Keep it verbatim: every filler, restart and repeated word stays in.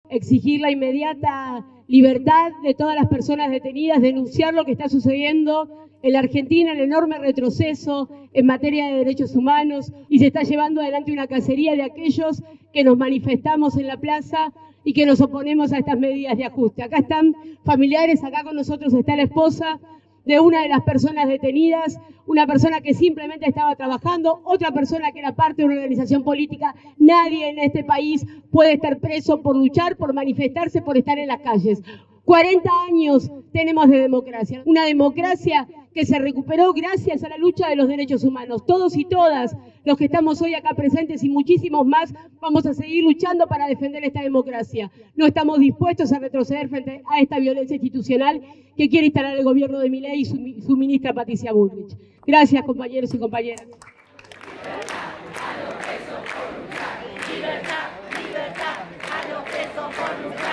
exigir la inmediata libertad de todas las personas detenidas, denunciar lo que está sucediendo en la Argentina, el enorme retroceso en materia de derechos humanos, y se está llevando adelante una cacería de aquellos que nos manifestamos en la plaza y que nos oponemos a estas medidas de ajuste. Acá están familiares, acá con nosotros está la esposa de una de las personas detenidas, una persona que simplemente estaba trabajando, otra persona que era parte de una organización política. Nadie en este país puede estar preso por luchar, por manifestarse, por estar en las calles. cuarenta años tenemos de democracia, una democracia que se recuperó gracias a la lucha de los derechos humanos. Todos y todas los que estamos hoy acá presentes y muchísimos más vamos a seguir luchando para defender esta democracia. No estamos dispuestos a retroceder frente a esta violencia institucional que quiere instalar el gobierno de Milei y su, su ministra Patricia Bullrich. Gracias, compañeros y compañeras. Libertad a los presos por luchar. Libertad, libertad a los presos por luchar.